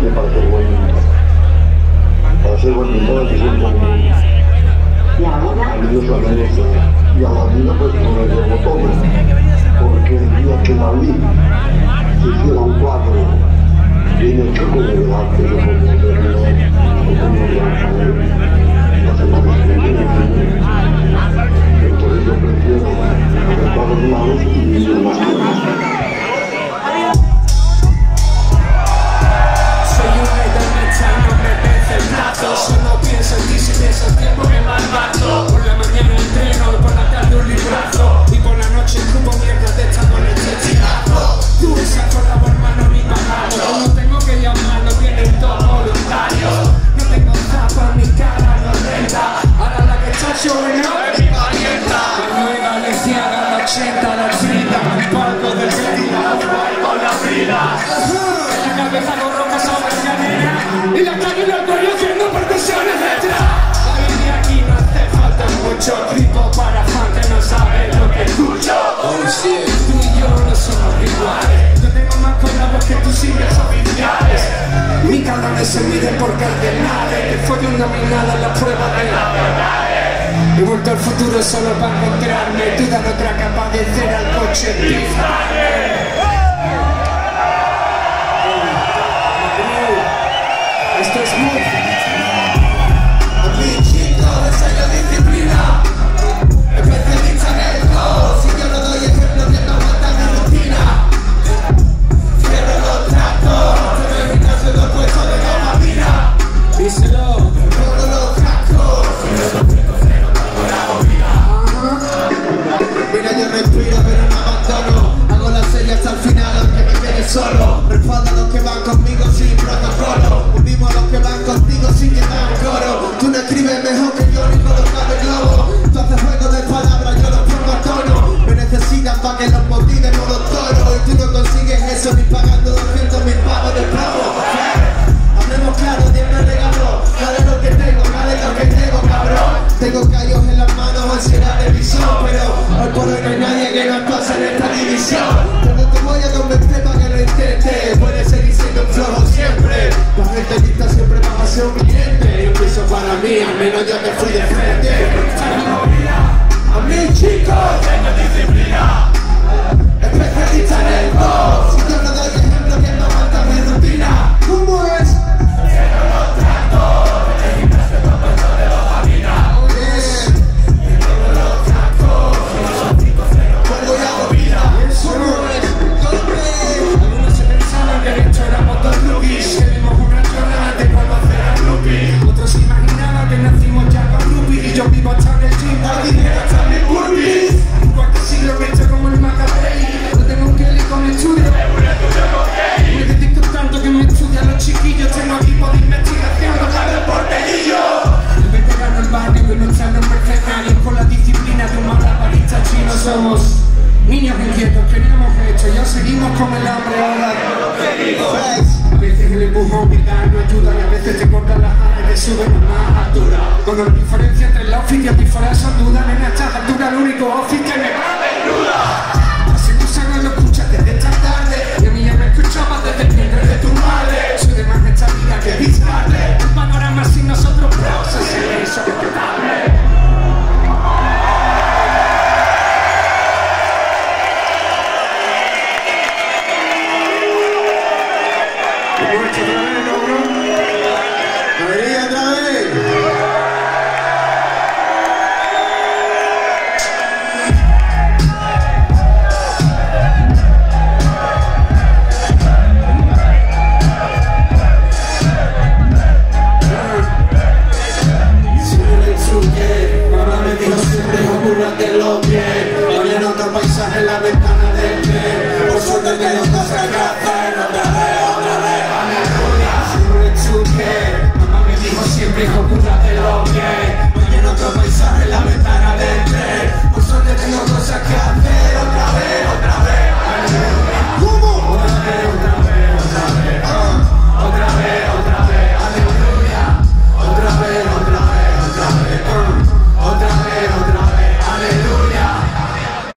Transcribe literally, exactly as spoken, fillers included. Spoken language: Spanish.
tiene para ser buen para ser buen pintor, que siempre valioso a la vida y a la vida pues no le debo todo, porque el día que Dalí se hiciera un cuadro tiene que congregarse lo como de lo como de la semana que viene. Entonces yo prefiero apretar los lados y vivir más tiempo. Solo pienso en ti si pienso el tiempo que malgasto. Por la mañana entreno, por la tarde un librazo y por la noche escupo mierda de esta con este chilazo. Tú esa corta por mano ni pagado. No tengo que llamarlo, vienen todos voluntarios. No tengo zapas, mi cara no renta. Ahora la que está lloviendo es mi parienta. Cuando iba a Galicia gana ochenta la treinta. El palco del setenta, con la vida. En la cabeza con ropa sobre cadena y la calle del cuello haciendo percusiones detrás. Y aquí no hace falta mucho grito para fan que no sabe lo que escucho. Oh shit, tú y yo no somos iguales. Yo tengo más colabos que tus singles oficiales. Mi cabrón se mide por cardenales. Que fue una minada en la prueba de nacionales. He vuelto al futuro solo para encontrarme. Tú dan otra capa de cera al coche dispare. Esto es muy a mi chico le enseño disciplina, especialista en el go. Si yo no doy ejemplo que no aguanta mi rutina, cierro los tratos, te me quitas el puesto de dopamina. Díselo, todos los cascos, mira yo respiro pero no abandono. Hago la serie hasta el final aunque me quede solo. Respalda a los que van conmigo sin protocolo. Unimos a los que van contigo sin llevar coro. Tú no escribes mejor que yo ni colocado el globo. Tú haces juego de palabras, yo los pongo a tono. Me necesitan pa' que los motive modo toro. Y tú no consigues eso ni pagando doscientos mil pavos de plomo. Hablemos claro, Dios me regaló. Vale lo que tengo, vale lo que tengo, cabrón. Tengo callos en las manos, ansiedad de visión. Pero hoy por hoy no hay nadie que nos pase en esta división. Yo no te voy a convencer pa' que lo intentes. Puedes seguir siendo un flojo siempre. La gente lista siempre va a ser un cliente. Y un piso para mí, al menos ya me fui de frente. A mí chicos, tengo disciplina, especialista en el go. Si yo no doy ejemplo que no aguanta mi rutina. ¿Cómo es? Cierro los tratos, el gimnasio con puesto de dopamina. Y todos los cascos, filosóficos cero, vuelvo y hago vida. ¿Cómo es? Algunos se pensaban que esto era motor rookies. Que vimos una jornada de conocer a Rupi. Otros imaginaban que nacimos ya con Rupi. Y yo vivo hasta en el gym, al dinero hasta en el burpees. En cualquier siglo me echo como el Macabey. No tengo un Kelly con estudio, me dedico tanto que me estudian los chiquillos. Tengo equipo de investigación tocando el porterillo. El veterano, el barrio y nuestros nombres mercenarios. Con la disciplina de un malabarista chino. Somos niños inquietos, queríamos esto. Ya seguimos con el hambre ahora. A veces el empujón vital no ayuda y a veces te cortan las alas y te suben a más altura. Cuando la diferencia entre el outfit y el disfraz son dudas, en esta altura el único outfit que me va de duda. Hace muchos años lo escuchas desde esta tarde y a mí ya me escuchabas desde el vientre de tu madre. Soy de más esta vida que disparle. Un panorama sin nosotros, pero se silencio respetable. Mañana otro paisaje en la ventana del tren. Por suerte tengo cosas que